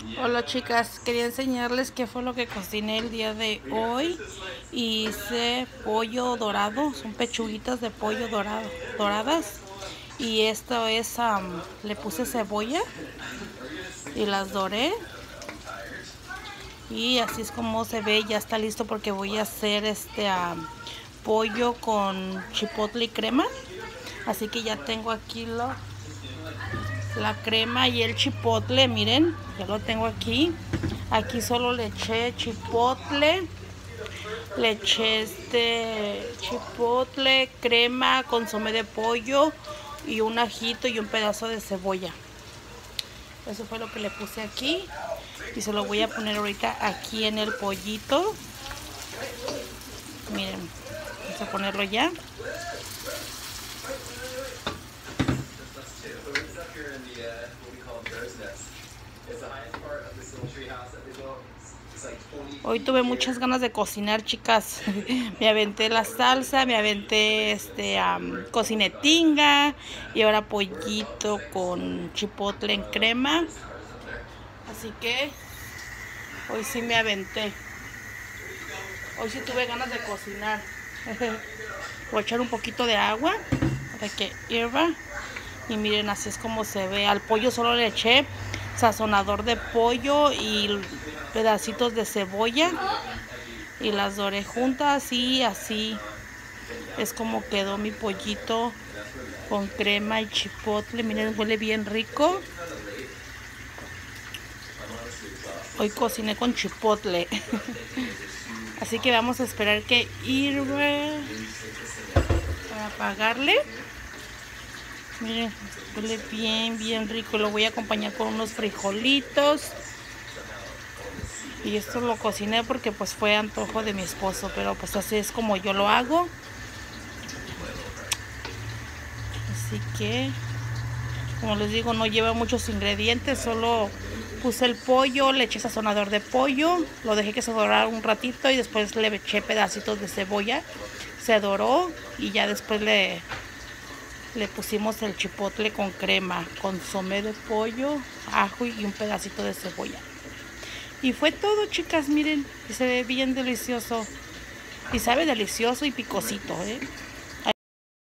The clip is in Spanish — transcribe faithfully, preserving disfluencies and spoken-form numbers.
Hola chicas, quería enseñarles qué fue lo que cociné el día de hoy. Hice pollo dorado, son pechuguitas de pollo dorado, doradas. Y esto es, um, le puse cebolla y las doré. Y así es como se ve, ya está listo porque voy a hacer este um, pollo con chipotle y crema. Así que ya tengo aquí lo, la crema y el chipotle, miren, ya lo tengo aquí. Aquí solo le eché chipotle, le eché este chipotle, crema, consomé de pollo y un ajito y un pedazo de cebolla. Eso fue lo que le puse aquí y se lo voy a poner ahorita aquí en el pollito. Miren, vamos a ponerlo ya. Hoy tuve muchas ganas de cocinar, chicas. Me aventé la salsa, me aventé este um, cociné tinga y ahora pollito con chipotle en crema. Así que hoy sí me aventé. Hoy sí tuve ganas de cocinar. Voy a echar un poquito de agua para que hierva. Y miren, así es como se ve. Al pollo solo le eché sazonador de pollo y pedacitos de cebolla. Y las doré juntas y así es como quedó mi pollito con crema y chipotle. Miren, huele bien rico. Hoy cociné con chipotle. Así que vamos a esperar que hierva para apagarle. Miren, huele bien, bien rico. Lo voy a acompañar con unos frijolitos. Y esto lo cociné porque pues fue antojo de mi esposo. Pero pues así es como yo lo hago. Así que, como les digo, no lleva muchos ingredientes. Solo puse el pollo, le eché sazonador de pollo. Lo dejé que se dorara un ratito y después le eché pedacitos de cebolla. Se doró y ya después le... Le pusimos el chipotle con crema, consomé de pollo, ajo y un pedacito de cebolla. Y fue todo, chicas, miren, y se ve bien delicioso. Y sabe delicioso y picosito, ¿eh?